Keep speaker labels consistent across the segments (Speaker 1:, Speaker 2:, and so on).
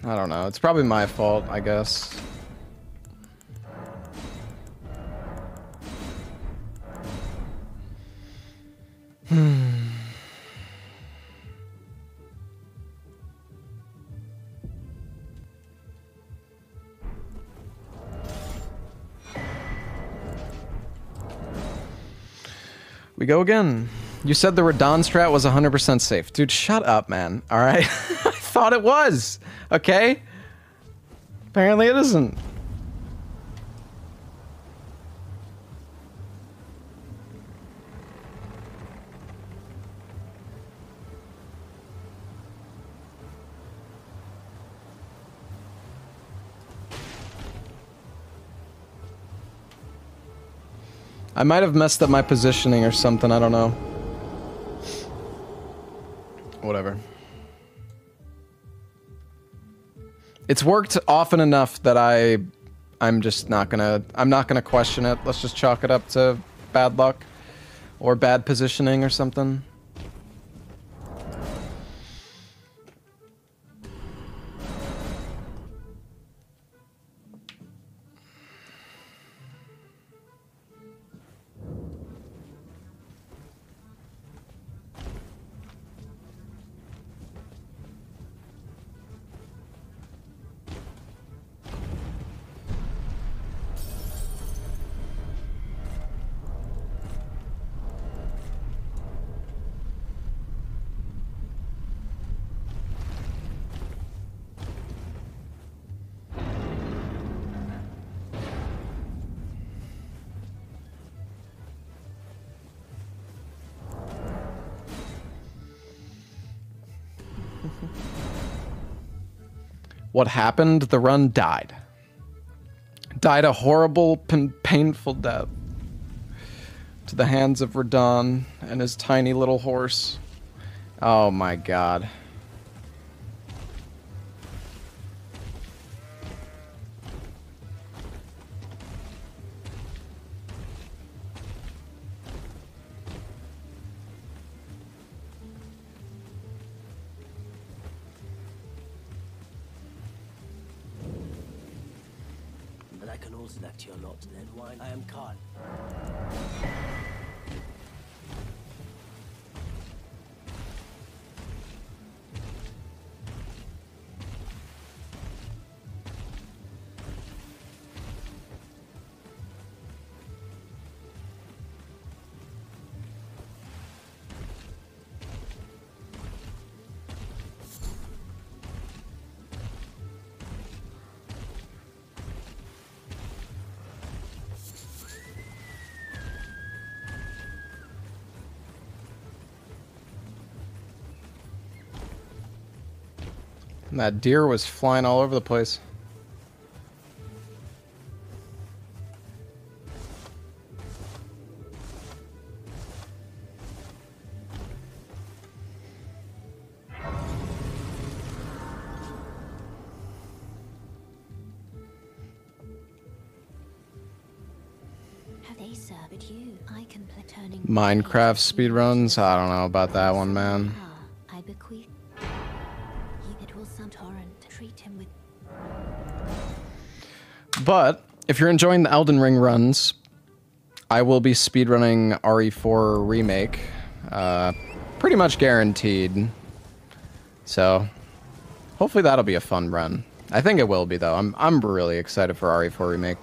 Speaker 1: I don't know. It's probably my fault, I guess. We go again. You said the Radon strat was 100% safe. Dude, shut up, man. Alright? I thought it was. Okay? Apparently it isn't. I might have messed up my positioning or something, I don't know. Whatever. It's worked often enough that I'm just not gonna question it. Let's just chalk it up to bad luck or bad positioning or something. What happened? The run died. Died a horrible, painful death to the hands of Radon and his tiny little horse. Oh my god. And that deer was flying all over the place. Minecraft speedruns? I don't know about that one, man. But if you're enjoying the Elden Ring runs, I will be speedrunning RE4 Remake. Pretty much guaranteed. So hopefully that'll be a fun run. I think it will be though. I'm really excited for RE4 Remake.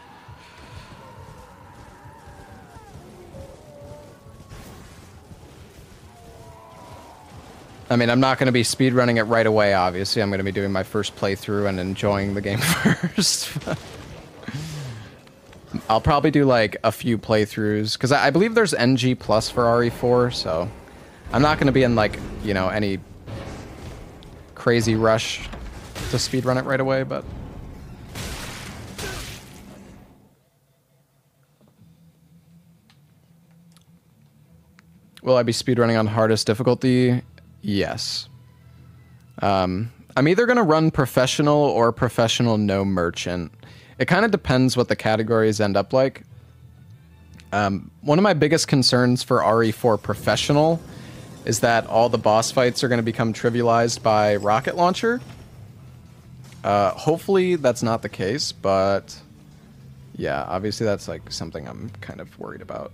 Speaker 1: I mean, I'm not going to be speedrunning it right away, obviously. I'm going to be doing my first playthrough and enjoying the game first. I'll probably do, like, a few playthroughs, because I believe there's NG Plus for RE4, so I'm not going to be in, like, you know, any crazy rush to speedrun it right away, but... Will I be speedrunning on hardest difficulty? Yes. I'm either going to run professional or professional no merchant. It kind of depends what the categories end up like. One of my biggest concerns for RE4 professional is that all the boss fights are going to become trivialized by rocket launcher. Hopefully that's not the case, but yeah, obviously that's like something I'm kind of worried about.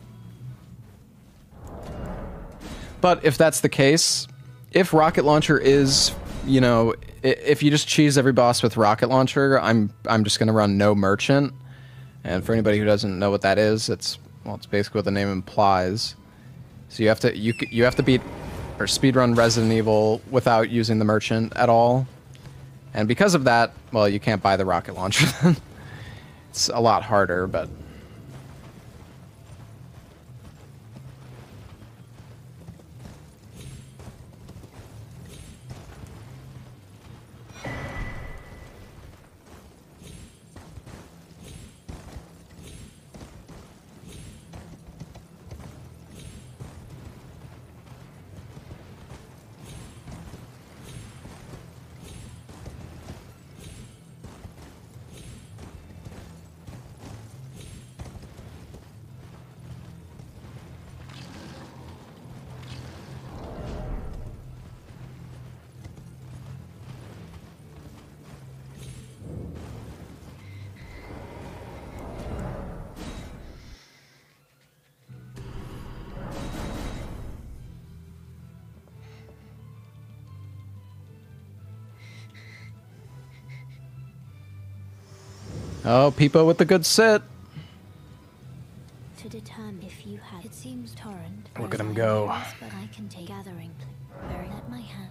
Speaker 1: But if that's the case, if rocket launcher is, you know, if you just cheese every boss with rocket launcher, I'm just gonna run no merchant. And for anybody who doesn't know what that is, it's basically what the name implies. So you have to beat or speedrun Resident Evil without using the merchant at all. And because of that, well, you can't buy the rocket launcher then. It's a lot harder, but oh, Peepo with the good sit.
Speaker 2: To determine if you had, it seems torrent.
Speaker 1: Look at him go.
Speaker 2: But I can take gathering. Very let my hand.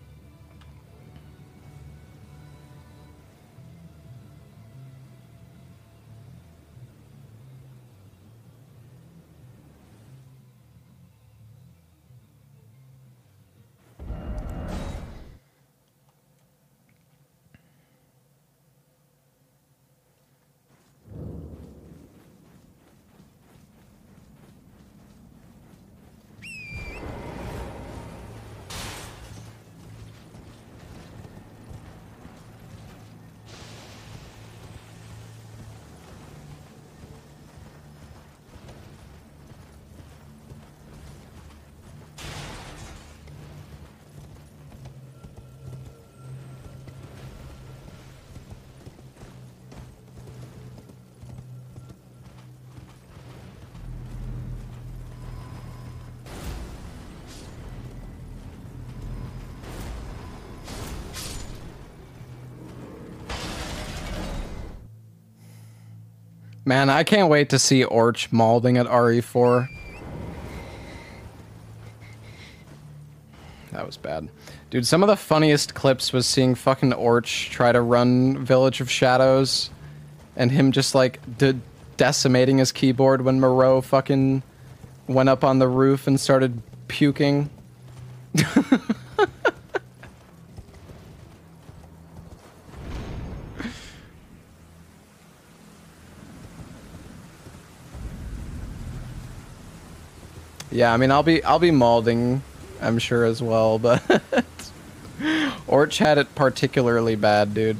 Speaker 1: Man, I can't wait to see Orch mauling at RE4. That was bad. Dude, some of the funniest clips was seeing fucking Orch try to run Village of Shadows and him just like decimating his keyboard when Moreau fucking went up on the roof and started puking. Yeah, I mean, I'll be malding, I'm sure as well, but Orch had it particularly bad, dude.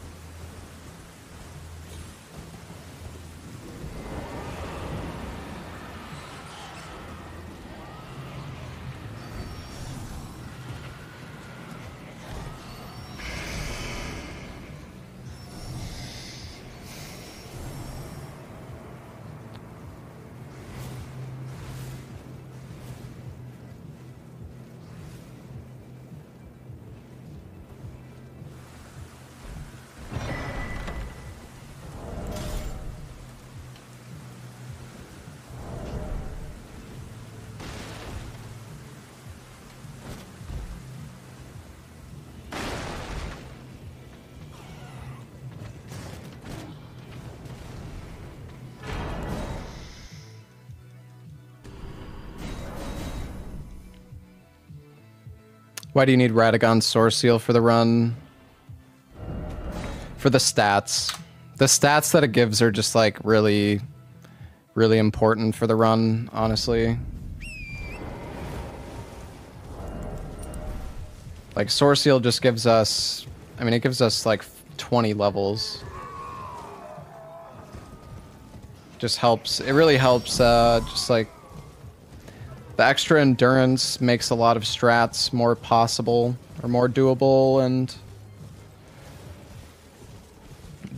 Speaker 1: Why do you need Radagon's Source Seal for the run? For the stats. The stats that it gives are just like really, really important for the run, honestly. Like Source Seal just gives us, I mean, it gives us like 20 levels. Just helps, it really helps, just like, the extra endurance makes a lot of strats more possible, or more doable, and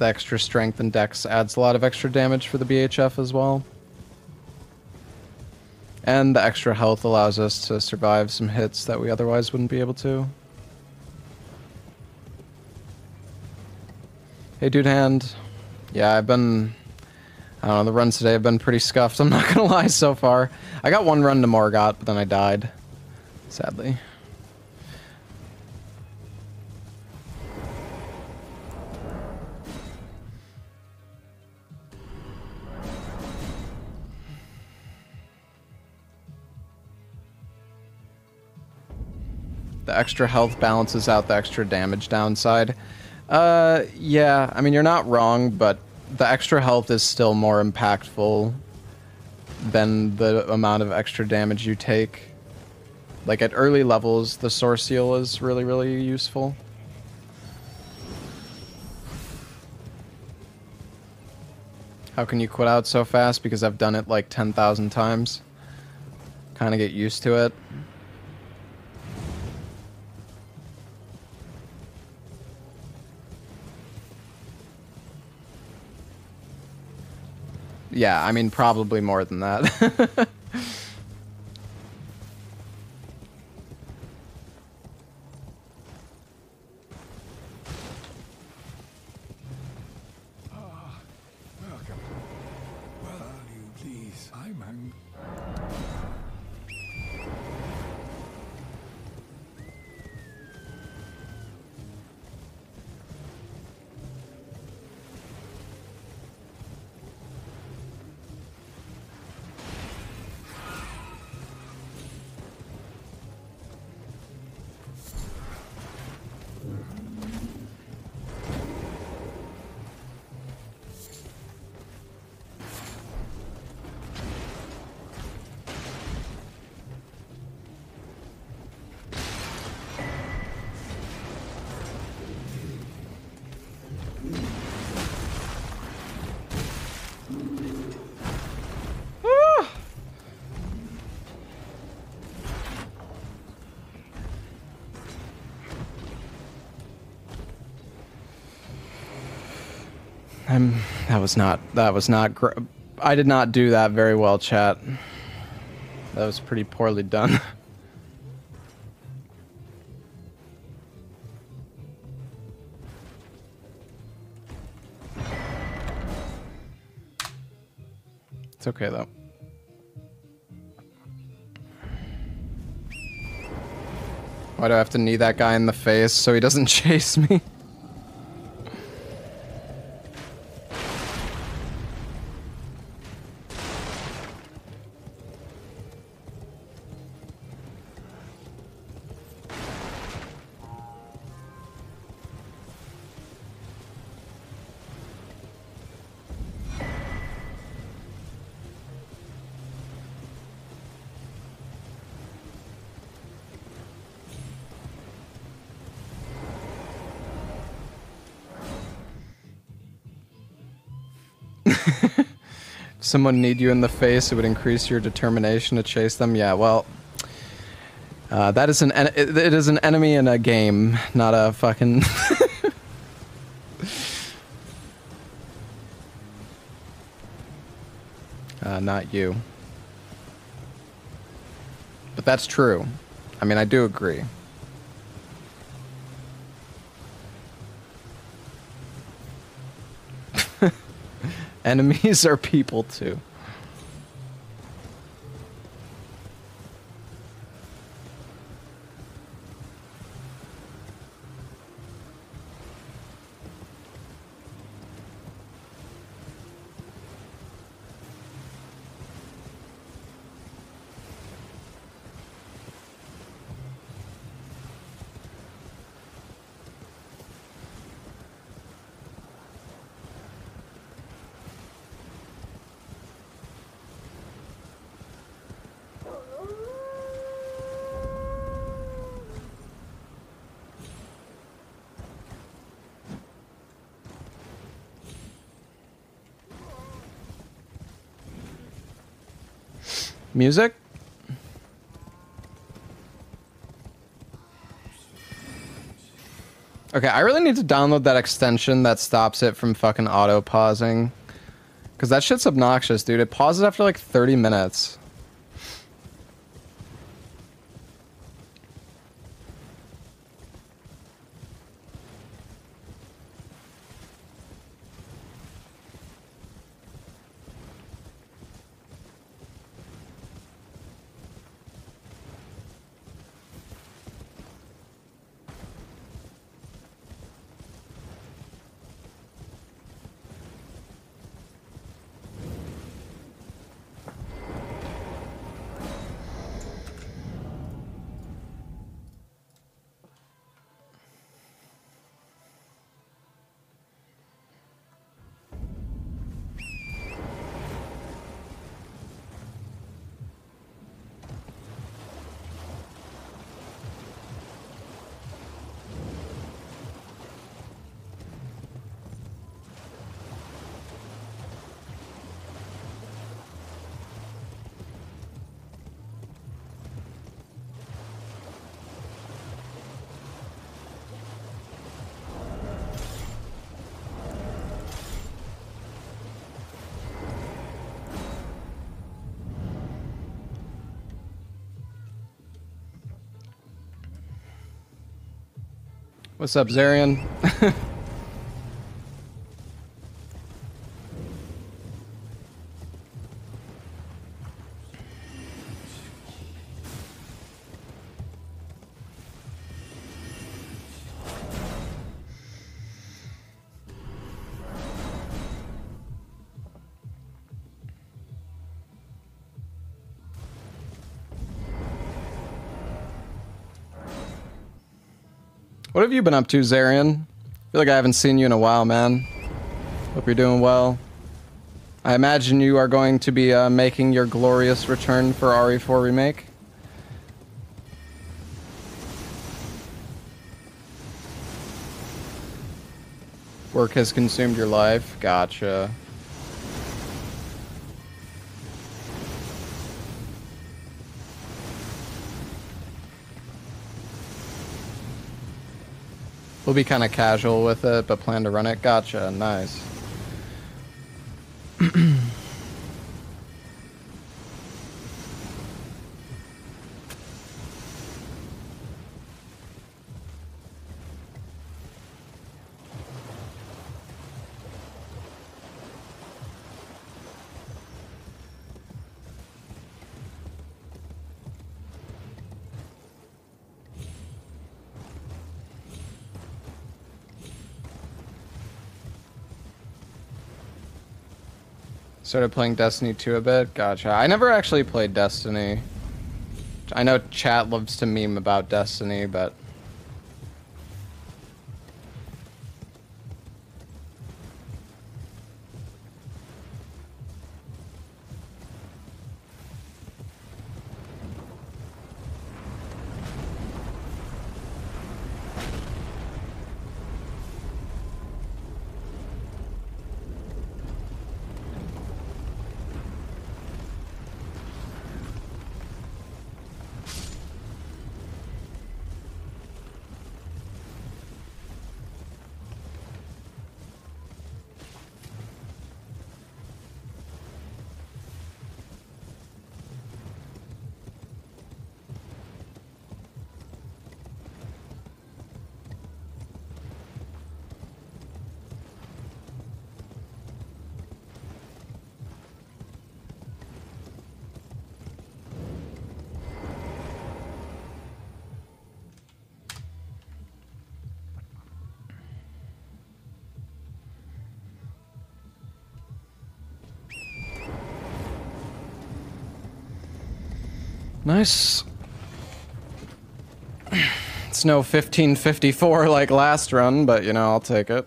Speaker 1: the extra strength and dex adds a lot of extra damage for the BHF as well. And the extra health allows us to survive some hits that we otherwise wouldn't be able to. Hey, Dude Hand. Yeah, I don't know, the runs today have been pretty scuffed, I'm not gonna lie, so far. I got one run to Morgott, but then I died. Sadly. The extra health balances out the extra damage downside. Yeah, I mean, you're not wrong, but the extra health is still more impactful than the amount of extra damage you take. Like, at early levels, the Source Seal is really, really useful. How can you quit out so fast? Because I've done it like 10,000 times. Kind of get used to it. Yeah, I mean, probably more than that.
Speaker 3: Welcome. Well, you please. I'm hungry. That was not I did not do that very well, chat. That was pretty poorly done. It's okay though. Why do I have to knee that guy in the face so he doesn't chase me? Someone need you in the face, it would increase your determination to chase them. Yeah, well, that is it is an enemy in a game, not a fucking. Not you. But that's true. I mean, I do agree. Enemies are people too. Music?
Speaker 1: Okay, I really need to download that extension that stops it from fucking auto-pausing. Because that shit's obnoxious, dude. It pauses after like 30 minutes. What's up, Zarian? What have you been up to, Zarian? I feel like I haven't seen you in a while, man. Hope you're doing well. I imagine you are going to be making your glorious return for RE4 Remake. Work has consumed your life. Gotcha. We'll be kind of casual with it, but plan to run it. Gotcha. Nice. Started playing Destiny 2 a bit. Gotcha. I never actually played Destiny. I know chat loves to meme about Destiny, but... Nice. It's no 1554 like last run, but you know, I'll take it.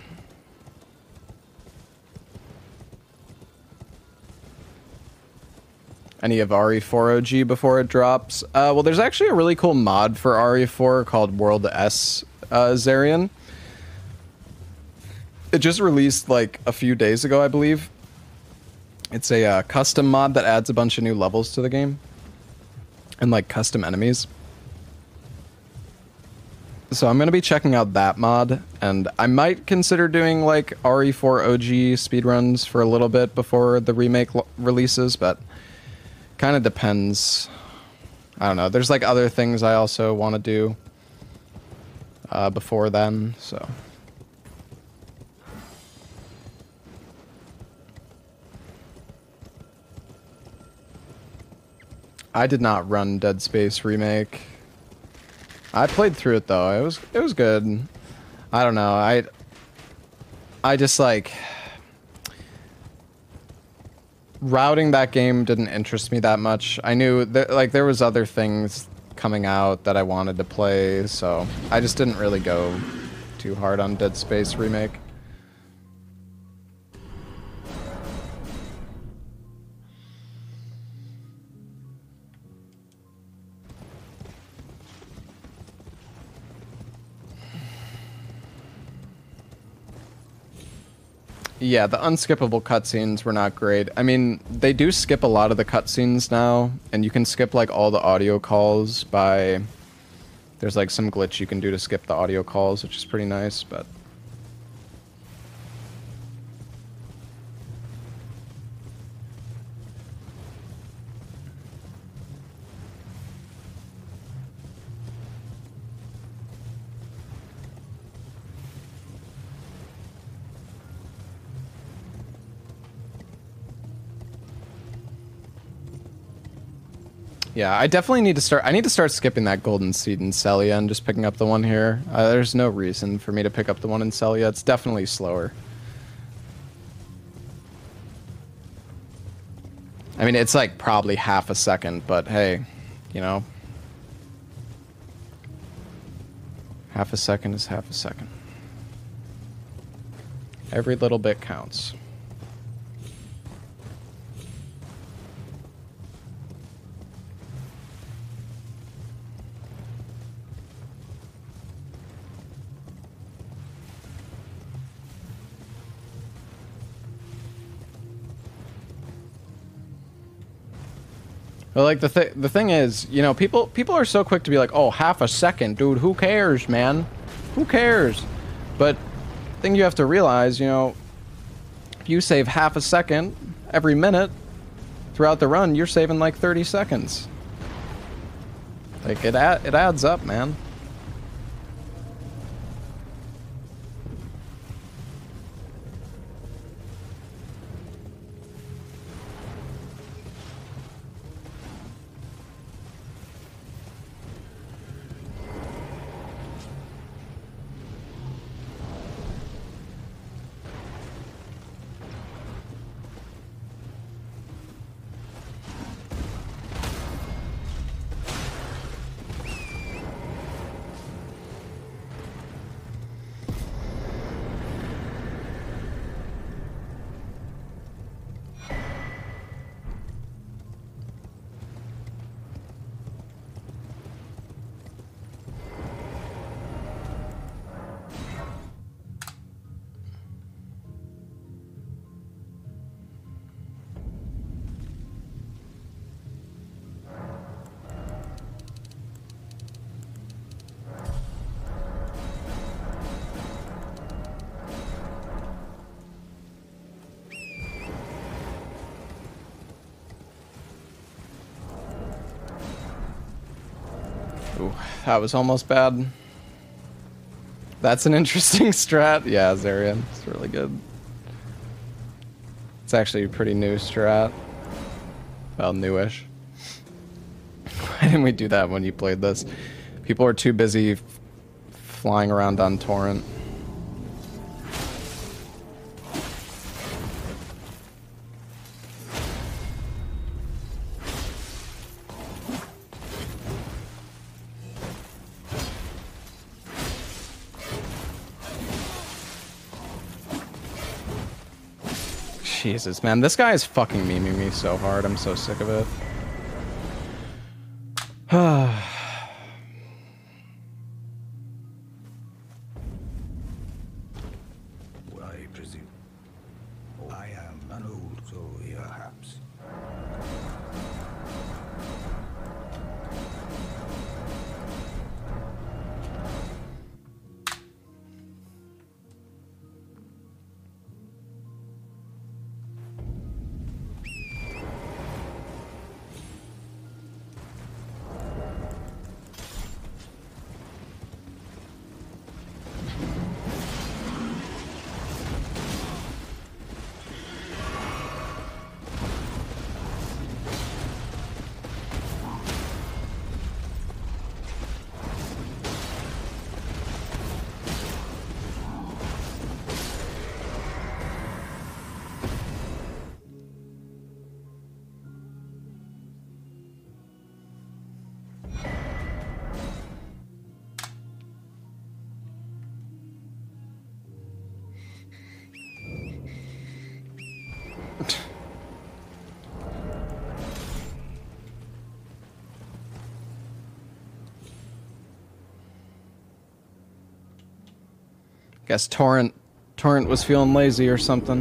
Speaker 1: Any of RE4 OG before it drops? Well, there's actually a really cool mod for RE4 called World S Zarian. It just released like a few days ago, I believe. It's a custom mod that adds a bunch of new levels to the game. And like custom enemies. So I'm gonna be checking out that mod, and I might consider doing like RE4 OG speedruns for a little bit before the remake releases, but kind of depends. I don't know. There's like other things I also want to do before then, so. I did not run Dead Space Remake. I played through it though. It was good. I don't know. I just like routing that game didn't interest me that much. I knew that like there was other things coming out that I wanted to play, so I just didn't really go too hard on Dead Space Remake. Yeah, the unskippable cutscenes were not great. I mean, they do skip a lot of the cutscenes now, and you can skip like all the audio calls by... There's like some glitch you can do to skip the audio calls, which is pretty nice, but... Yeah, I definitely need to start... I need to start skipping that golden seed in Celia and just picking up the one here. There's no reason for me to pick up the one in Celia. It's definitely slower. I mean, it's like probably half a second, but hey, you know. Half a second is half a second. Every little bit counts. Well, like the thing is, you know, people are so quick to be like, oh, half a second, dude, who cares, man? Who cares? But the thing you have to realize, you know, if you save half a second every minute throughout the run, you're saving like 30 seconds. Like, it adds up, man. Ooh, that was almost bad. That's an interesting strat. Yeah, Zarian. It's really good. It's actually a pretty new strat. Well, newish. Why didn't we do that when you played this? People are too busy flying around on Torrent. Jesus, man, this guy is fucking memeing me so hard. I'm so sick of it.
Speaker 4: I presume. I am an old soul, perhaps.
Speaker 3: Guess Torrent was feeling lazy or something.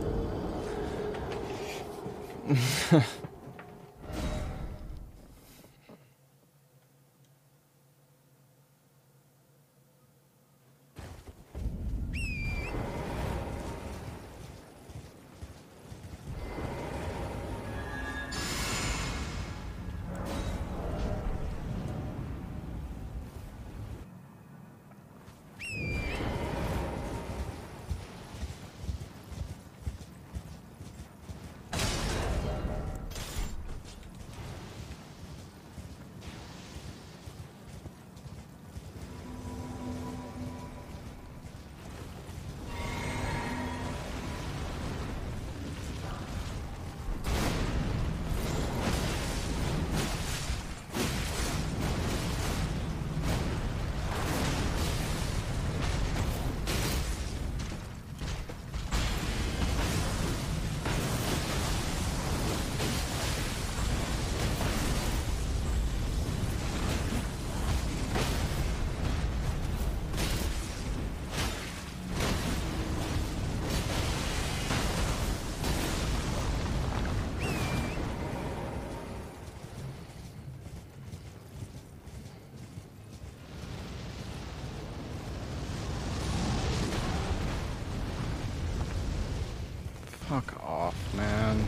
Speaker 3: Fuck off, man.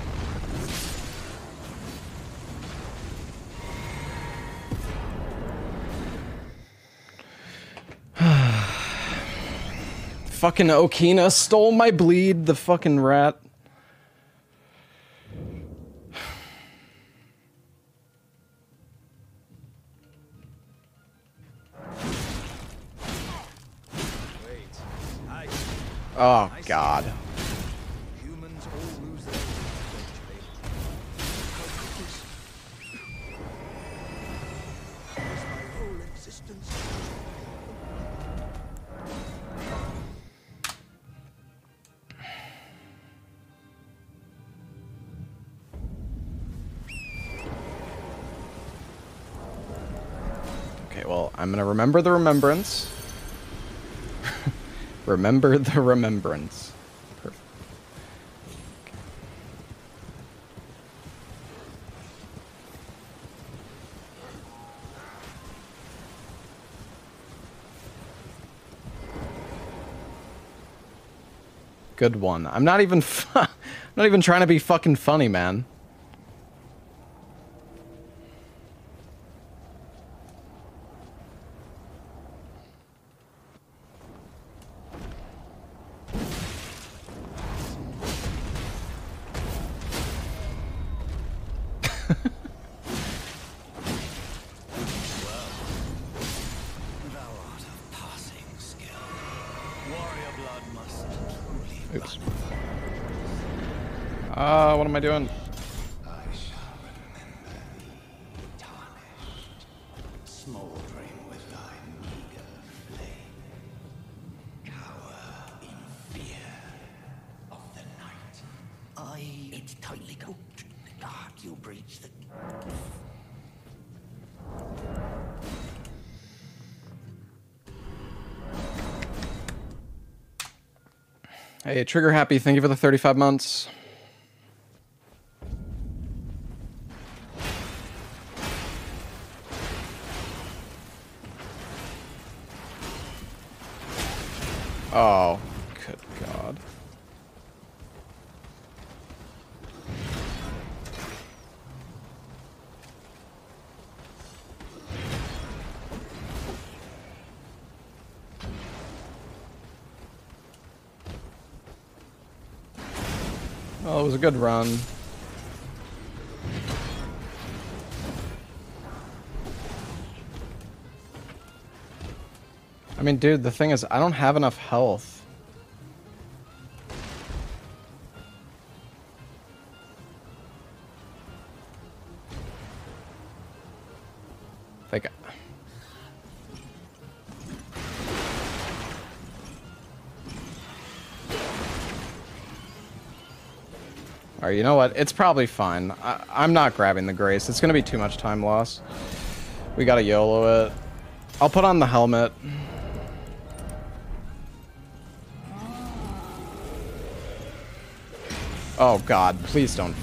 Speaker 3: Fucking Okina stole my bleed, the fucking rat. Oh, God.
Speaker 4: Humans all lose their my whole existence.
Speaker 3: Okay, well, I'm gonna remember the remembrance. Remember the remembrance. Perfect. Good one. I'm not even I'm not even trying to be fucking funny, man. Oops. What am I doing?
Speaker 4: I shall remember thee, tarnished, smouldering with thy meager flame. Cower in fear of the night. I it tightly cooked. God, you breach the.
Speaker 3: Hey, Trigger Happy, thank you for the 35 months. Oh, good God. Well, it was a good run. I mean, dude, the thing is, I don't have enough health. Like... Alright, you know what? It's probably fine. I'm not grabbing the Grace. It's gonna be too much time loss. We gotta YOLO it. I'll put on the helmet.
Speaker 1: Oh god, please don't.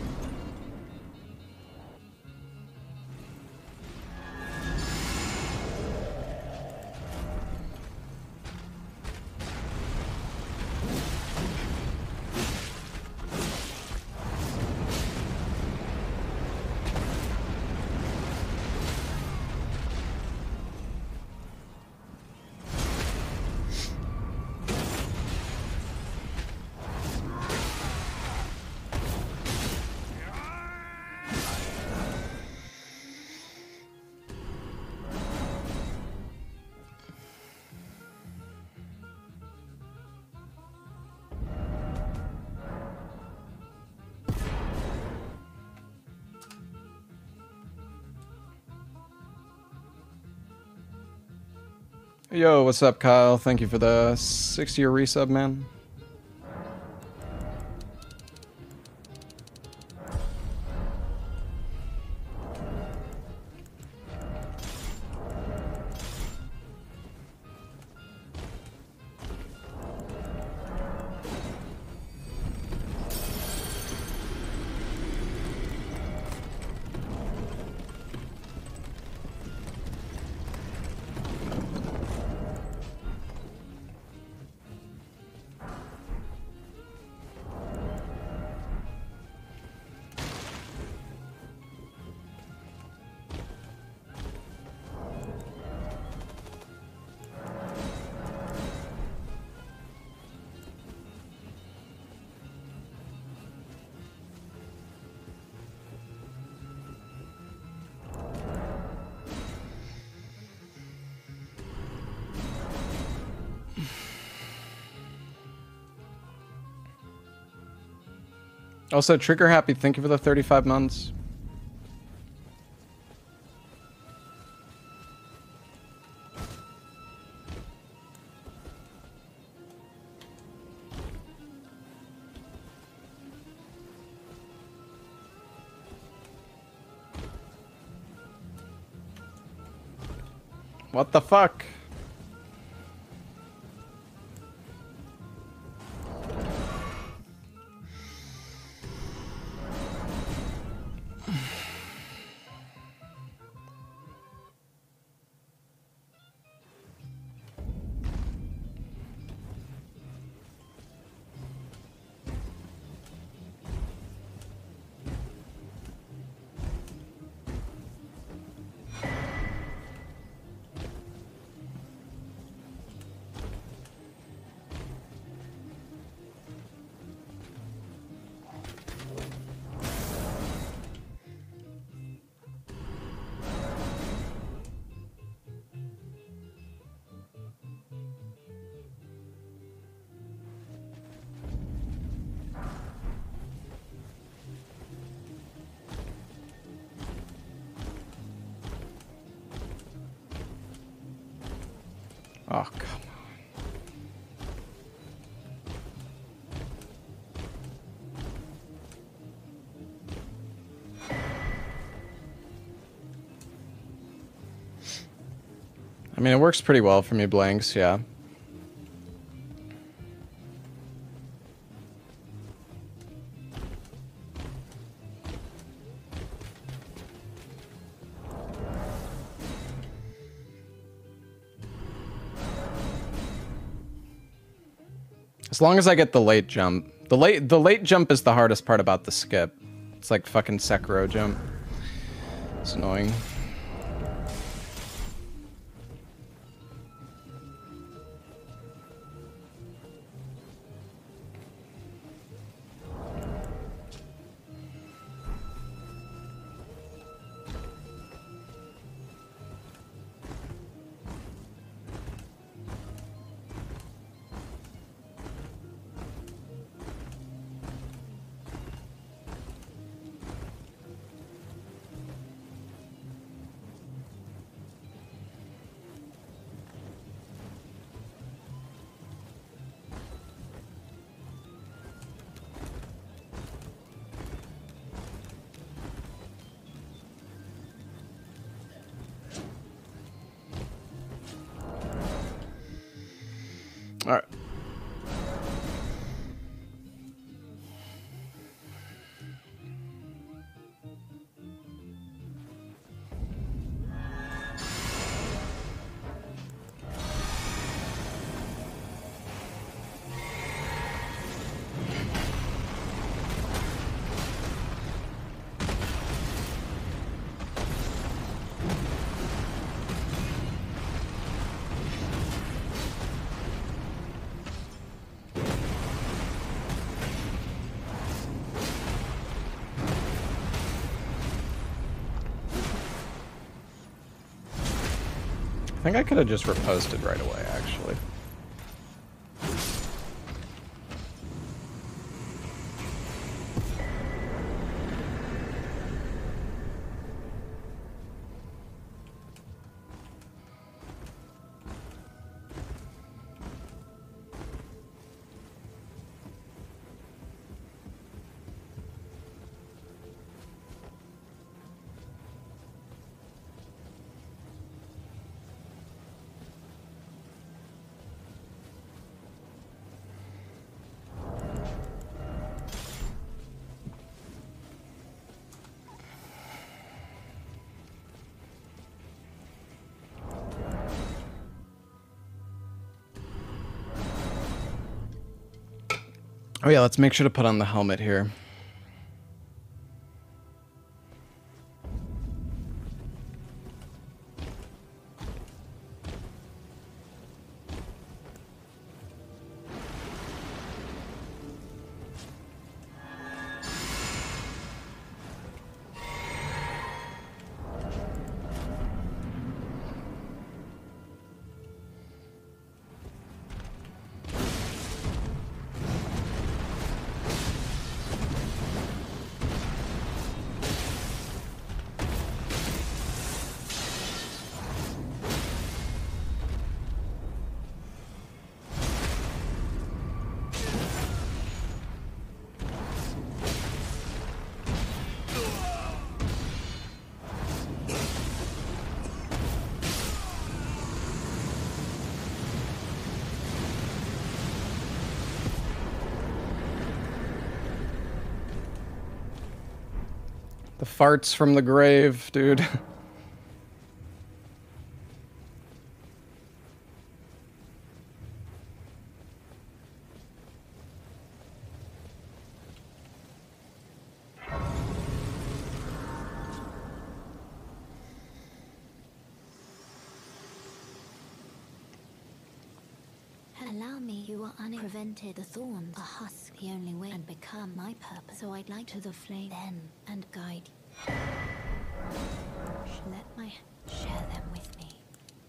Speaker 1: Yo, what's up, Kyle? Thank you for the 6-year resub, man. Also, Trigger Happy, thank you for the 35 months. What the fuck? Oh, come on. I mean, it works pretty well for me, blanks, yeah. As long as I get the late jump. The late jump is the hardest part about the skip. It's like fucking Sekiro jump. It's annoying. All right. think I could have just reposted right away, actually. Oh yeah, let's make sure to put on the helmet here. The farts from the grave, dude.
Speaker 2: Allow me, you are unprevented. The thorns are husk, the only way, and become my purpose. So I'd like to the flame then and guide you. Let my share them with me.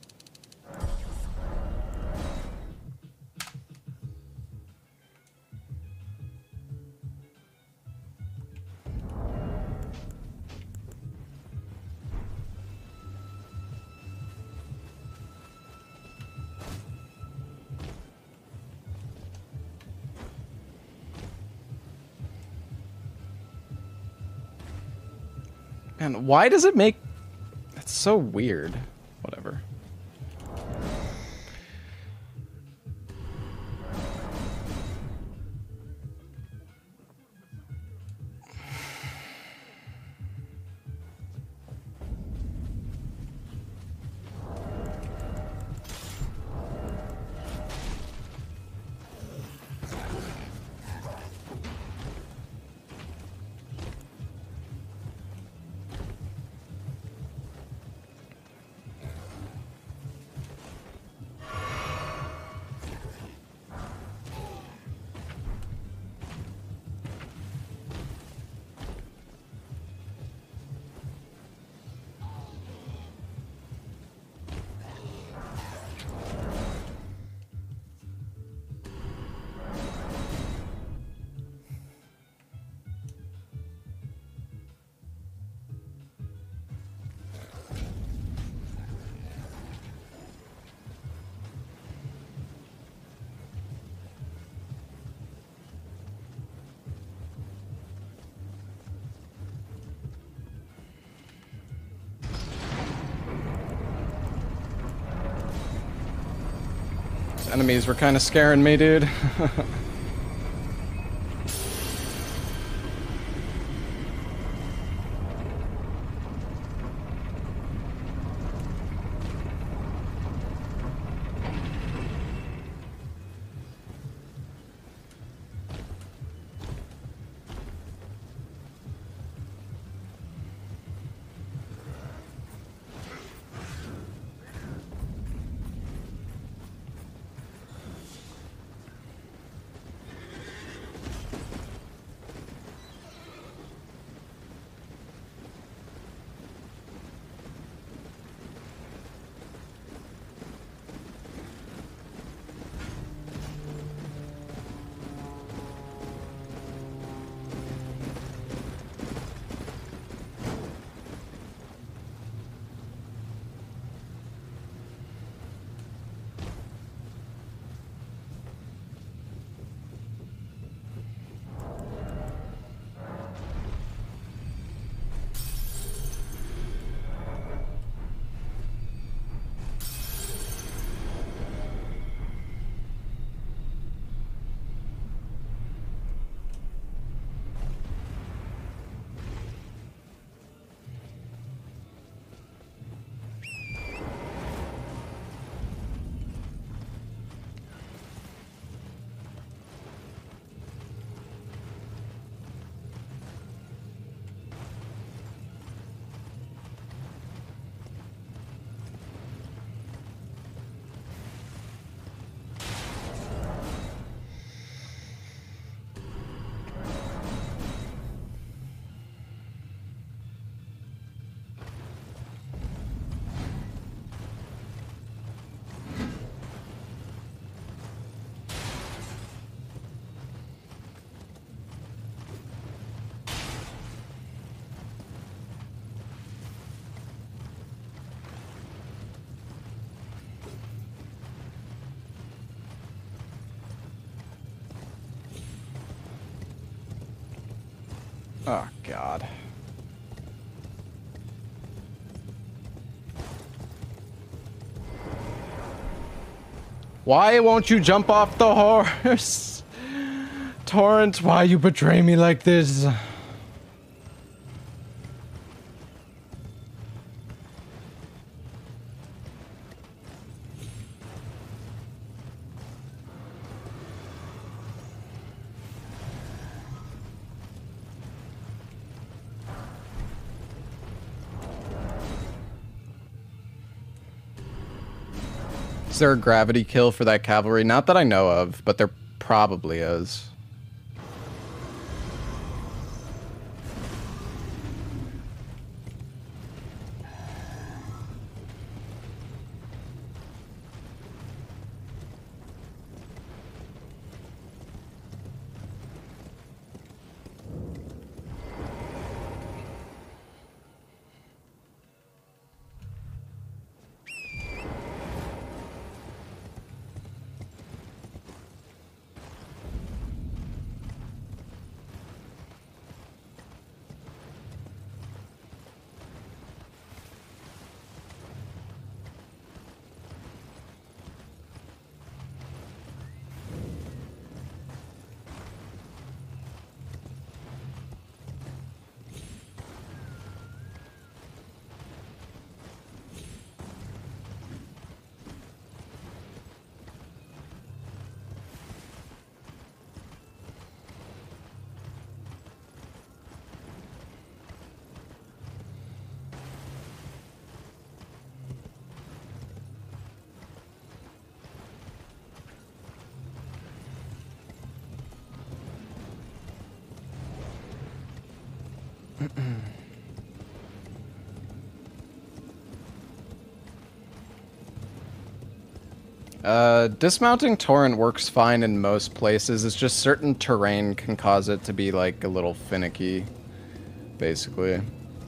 Speaker 1: Man, why does it make... That's so weird. Whatever. Enemies were kind of scaring me, dude. Oh, God. Why won't you jump off the horse? Torrent, why you betray me like this? Is there a gravity kill for that cavalry? Not that I know of, but there probably is. Dismounting Torrent works fine in most places. It's just certain terrain can cause it to be, like, a little finicky, basically.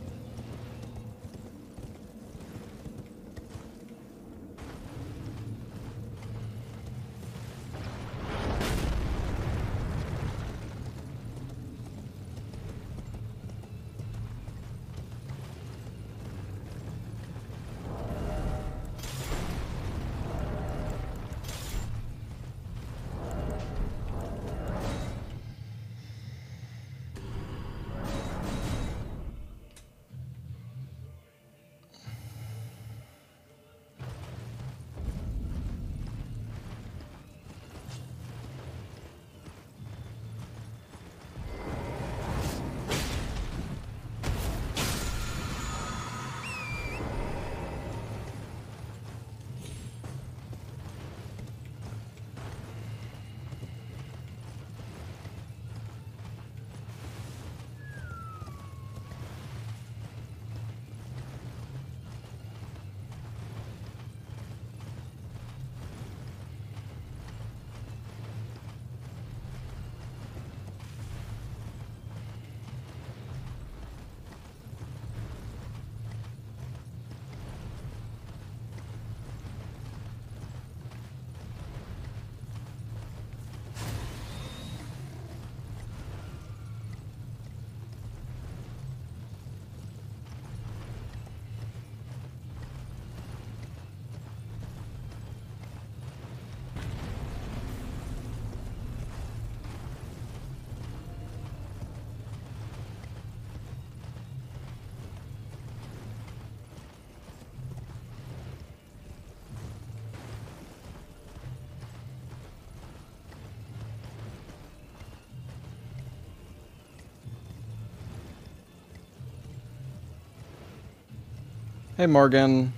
Speaker 1: Hey, Morgan.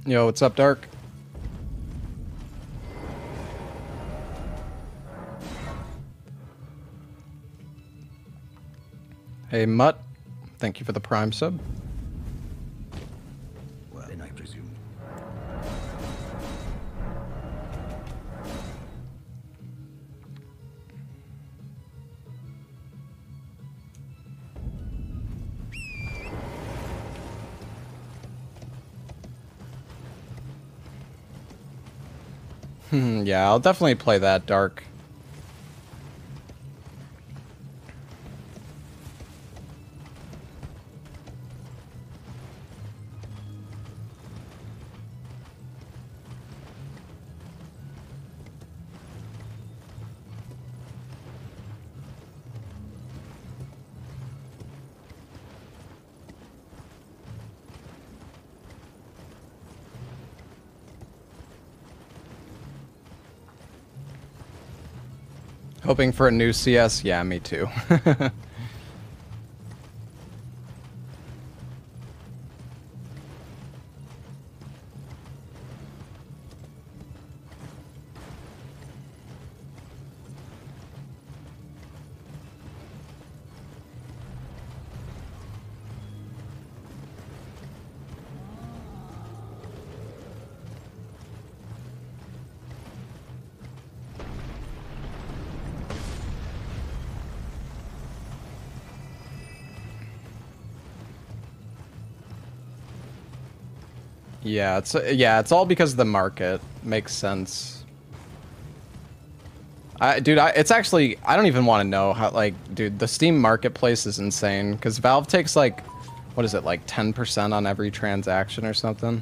Speaker 1: Yo, what's up, Dark? Hey, Mutt. Thank you for the Prime sub.
Speaker 4: Well, then I presume.
Speaker 1: Yeah, I'll definitely play that, Dark. Hoping for a new CS? Yeah, me too. Yeah, it's all because of the market. Makes sense. It's actually, I don't even want to know how, like, dude, the Steam marketplace is insane because Valve takes like, what is it, like 10% on every transaction or something?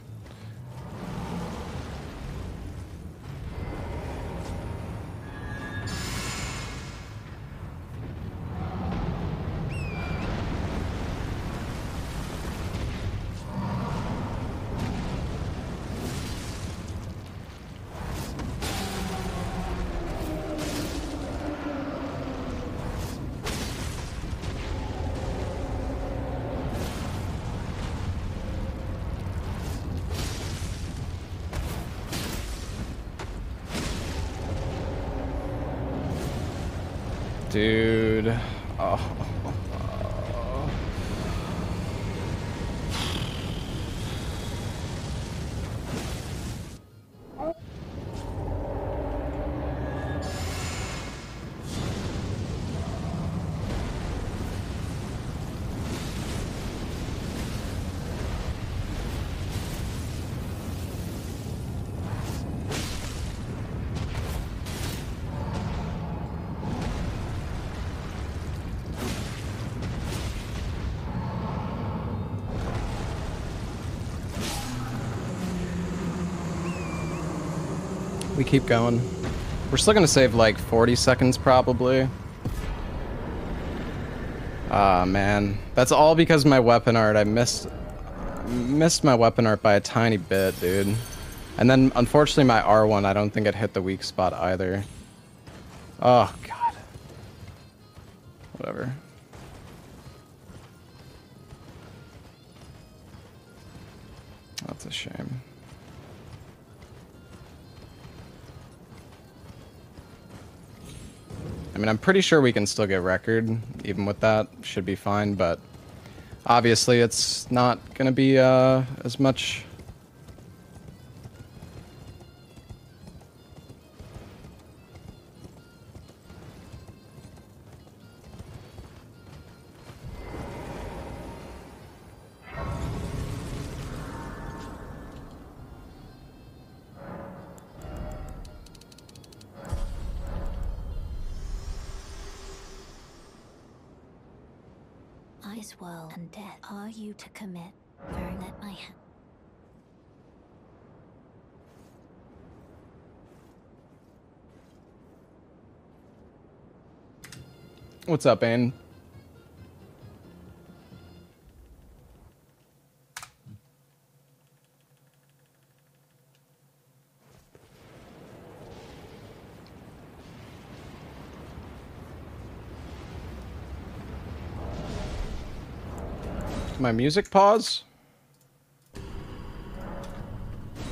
Speaker 1: Dude. Oh. We keep going. We're still gonna save like 40 seconds probably. Ah, man. That's all because of my weapon art. I missed my weapon art by a tiny bit, dude. And then, unfortunately, my R1, I don't think it hit the weak spot either. Oh, God. Whatever. That's a shame. I mean, I'm pretty sure we can still get record, even with that. Should be fine, but obviously it's not gonna be as much.
Speaker 2: This world and death are you to commit? Very let my hand.
Speaker 1: What's up, Anne? My music pause?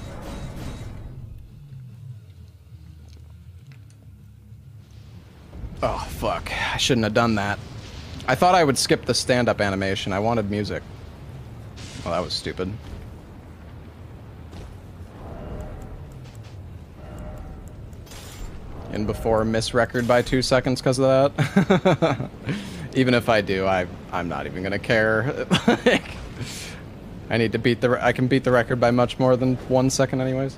Speaker 1: Oh, fuck. I shouldn't have done that. I thought I would skip the stand-up animation. I wanted music. Well, that was stupid. And before miss record by 2 seconds because of that. Even if I do, I'm not even gonna care. Like, I need to beat the. I can beat the record by much more than 1 second, anyways.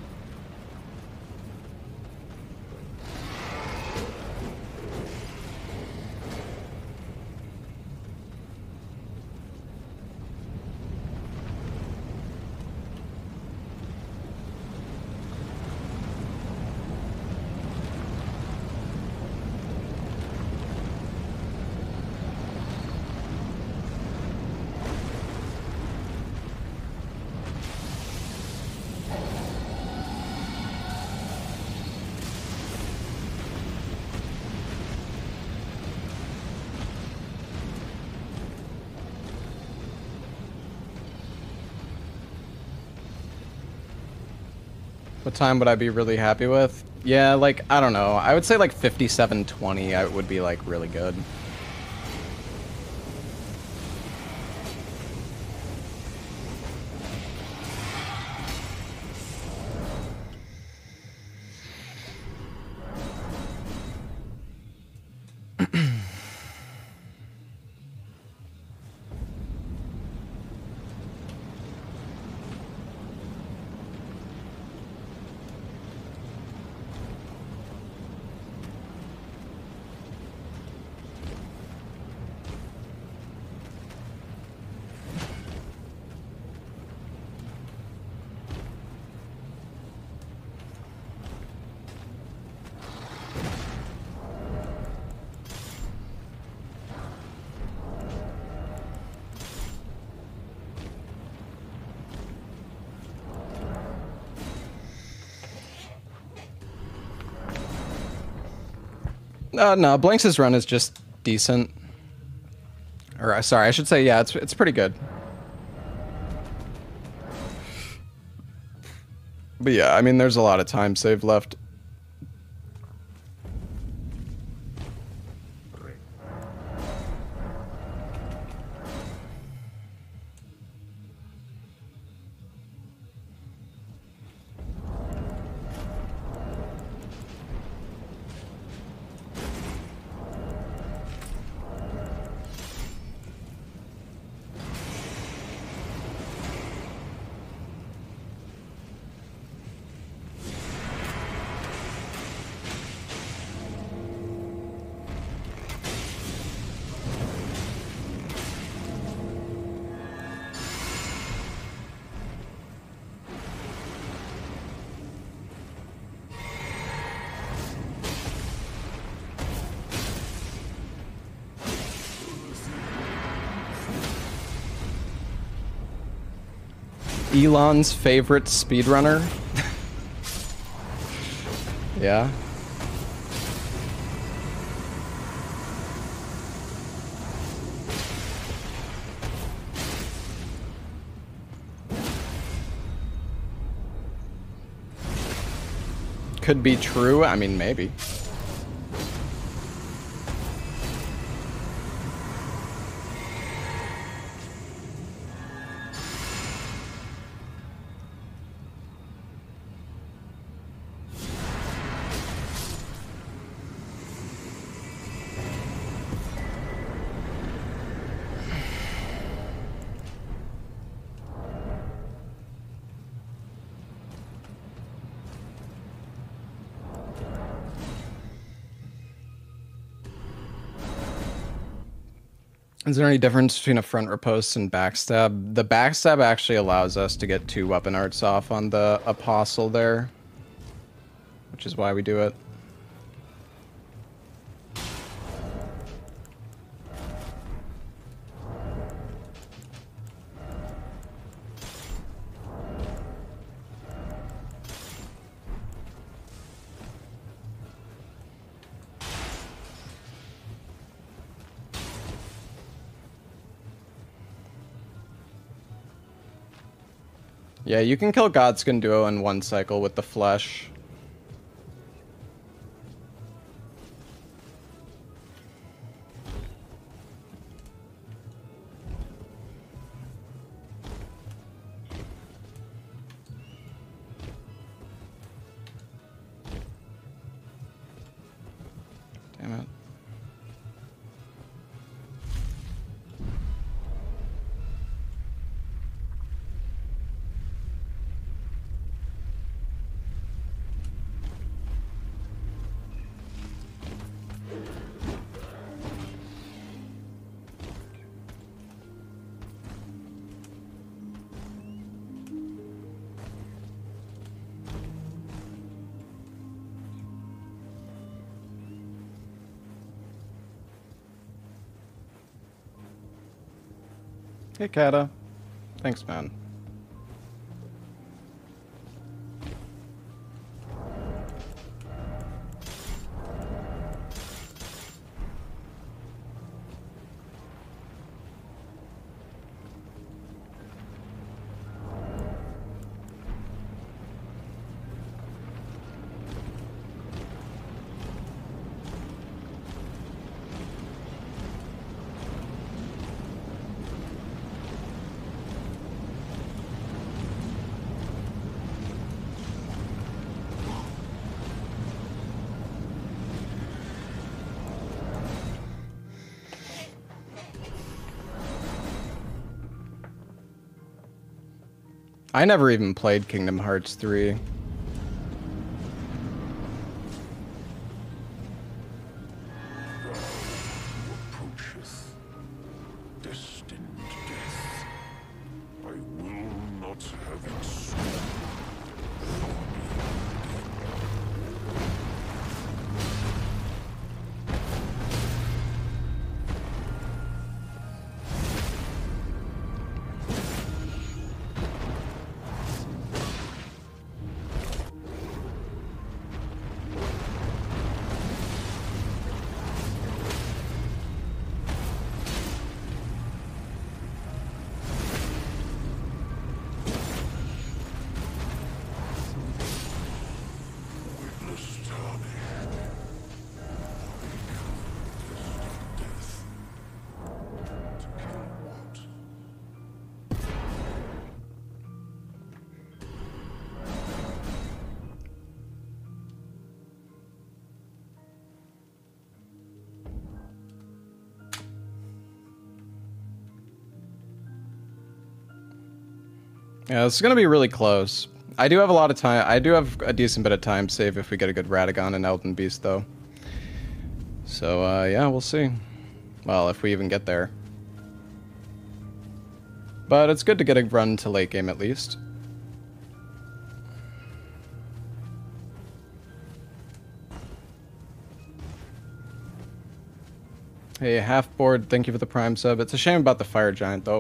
Speaker 1: What time would I be really happy with? Yeah, like, I don't know. I would say like 57:20 I would be like really good. No, Blanks' run is just decent. Or, sorry, I should say, yeah, it's pretty good. But yeah, I mean, there's a lot of time saved left. Elon's favorite speedrunner. Yeah. Could be true. I mean, maybe. Is there any difference between a front riposte and backstab? The backstab actually allows us to get 2 weapon arts off on the apostle there, which is why we do it. Yeah, you can kill Godskin Duo in 1 cycle with the flesh. Hey, Kata. Thanks, man. I never even played Kingdom Hearts 3.
Speaker 5: Approaches destined death. I will not have it so.
Speaker 1: Yeah, it's gonna be really close. I do have a lot of time. I do have a decent bit of time save if we get a good Radagon and Elden Beast, though. So, yeah, we'll see. Well, if we even get there. But it's good to get a run to late game at least. Hey, Half-Board, thank you for the Prime sub. It's a shame about the Fire Giant, though.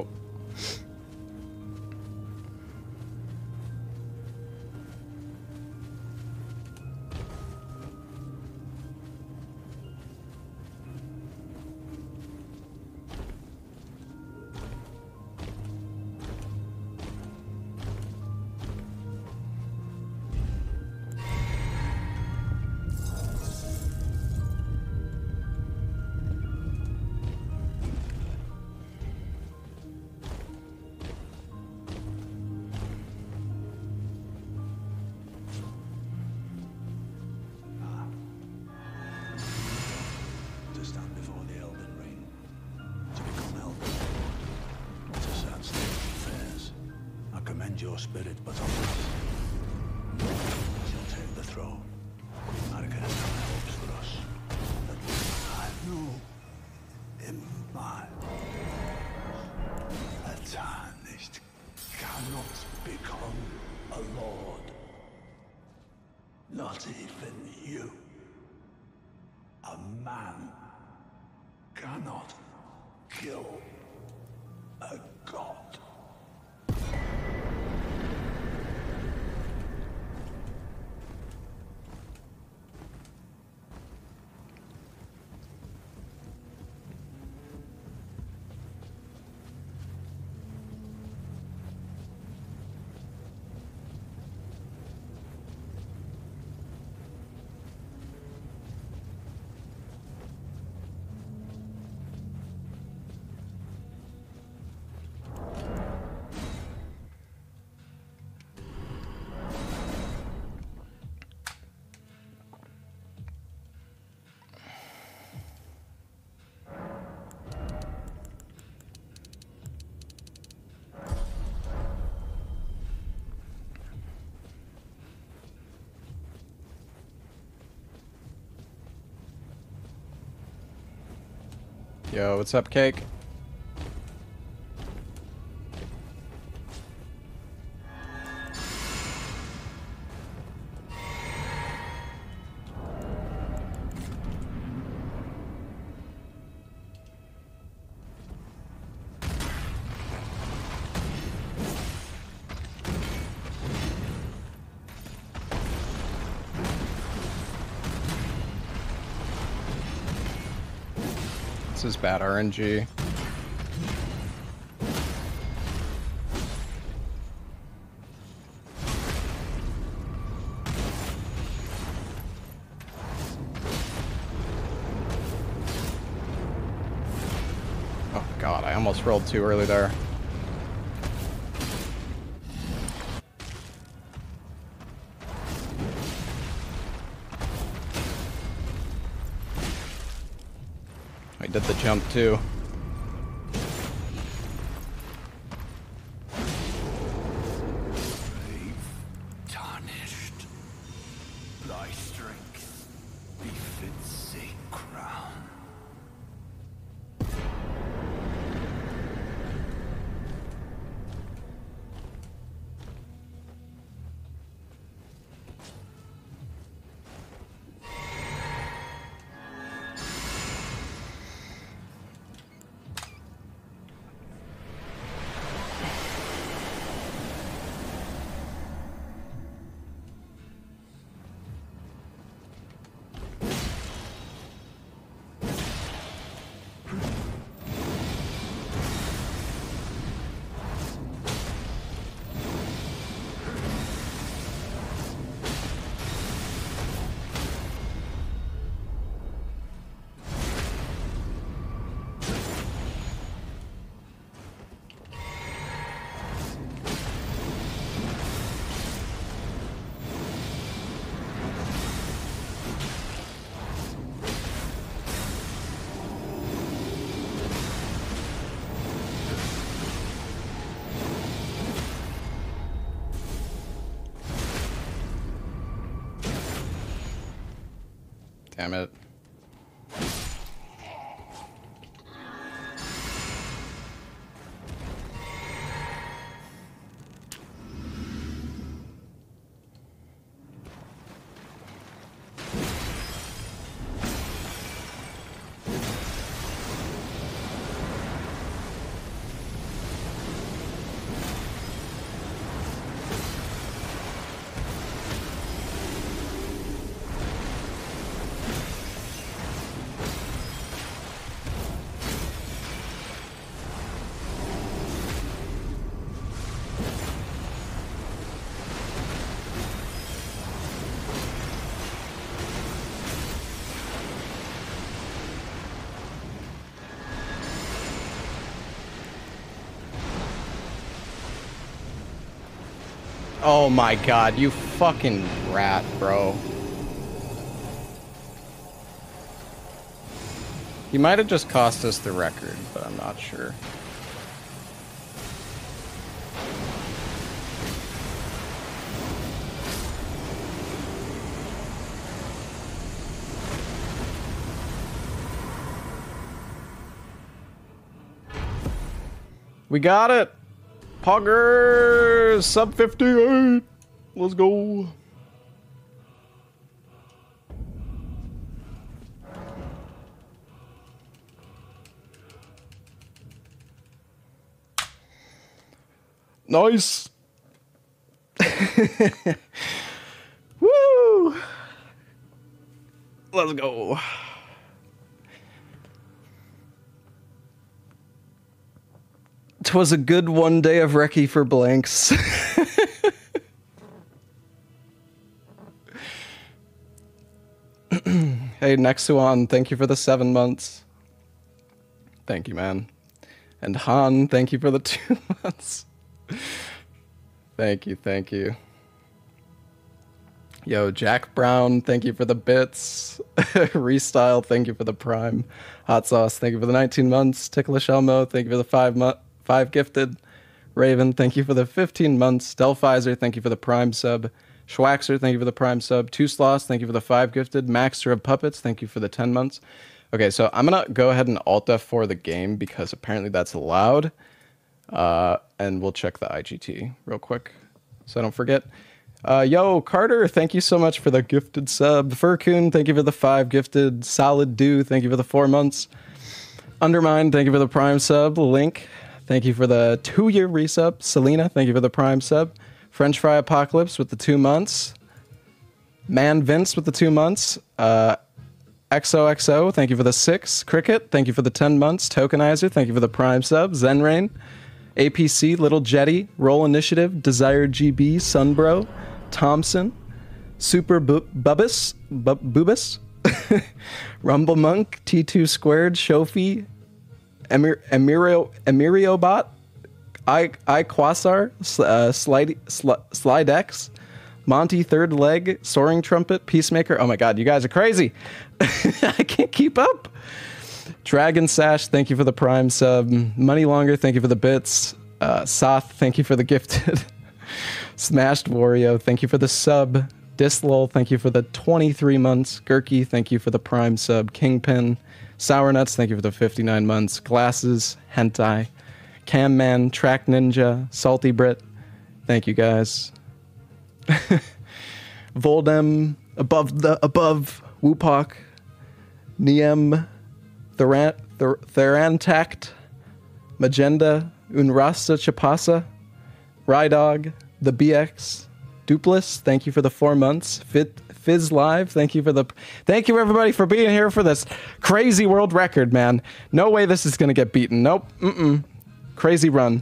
Speaker 4: To stand before the Elden Ring, to become Elden. It's a sad state of affairs. I commend your spirit, but alas, she'll take the throne. Marika has no hopes for us. At least I know in my a tarnished cannot become a lord. Not even you. A man cannot kill a god.
Speaker 1: Yo, what's up, Cake? This is bad RNG. Oh god, I almost rolled too early there. I did the jump too.
Speaker 5: Tarnished. Thy strength befits a crown.
Speaker 1: Damn it. Oh my god, you fucking rat, bro. He might have just cost us the record, but I'm not sure. We got it! Poggers! Sub 58! Let's go! Nice! Woo! Let's go. 'Twas a good one day of recce for blanks. Hey, Nexuan, thank you for the 7 months. Thank you, man. And Han, thank you for the 2 months. Thank you, thank you. Yo, Jack Brown, thank you for the bits. Restyle, thank you for the prime. Hot Sauce, thank you for the 19 months. Ticklish Elmo, thank you for the 5 gifted. Raven, thank you for the 15 months. Delphizer, thank you for the prime sub. Schwaxer, thank you for the prime sub. Two Sloths, thank you for the 5 gifted. Maxter of Puppets, thank you for the 10 months. Okay, so I'm going to go ahead and Alt F4 the game because apparently that's allowed. And we'll check the IGT real quick so I don't forget. Yo, Carter, thank you so much for the gifted sub. Furcoon, thank you for the 5 gifted. Solid Dew, thank you for the 4 months. Undermine, thank you for the prime sub. Link, thank you for the 2-year resub. Selena, thank you for the prime sub. French Fry Apocalypse with the 2 months. Man Vince with the 2 months.
Speaker 3: XOXO, thank you for the 6. Cricket, thank you for the 10 months. Tokenizer, thank you for the Prime sub. Zenrain, APC, Little Jetty, Roll Initiative, Desire GB, Sunbro, Thompson, Super Bubus, Rumble Monk, T2 Squared, Shofi, Emirio Bot, I Quasar, Slidex, Monty Third Leg, Soaring Trumpet, Peacemaker. Oh my god, you guys are crazy. I can't keep up. Dragon Sash, thank you for the Prime sub. Money Longer, thank you for the bits. Soth, thank you for the gifted. Smashed Wario, thank you for the sub. Dislol, thank you for the 23 months. Gurky, thank you for the Prime sub. Kingpin, Sour Nuts, thank you for the 59 months. Glasses, Hentai, Cam Man, Track Ninja, Salty Brit, thank you guys. Voldem, above, Woopak, Niem, Therantact, Magenda, Unrasta Chapasa, Rydog, The BX, Dupless, thank you for the 4 months. Fizz Live, thank you everybody for being here for this crazy world record, man. No way this is gonna get beaten. Nope. Crazy run.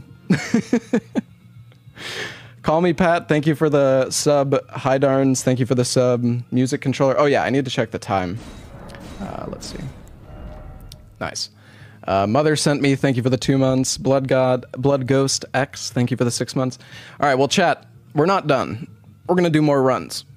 Speaker 3: Call Me Pat, thank you for the sub. Hydarns, thank you for the sub. Music Controller. Oh yeah, I need to check the time. Let's see. Nice. Mother sent me, thank you for the 2 months. Blood Ghost X, thank you for the 6 months. All right, well, chat, we're not done. We're gonna do more runs.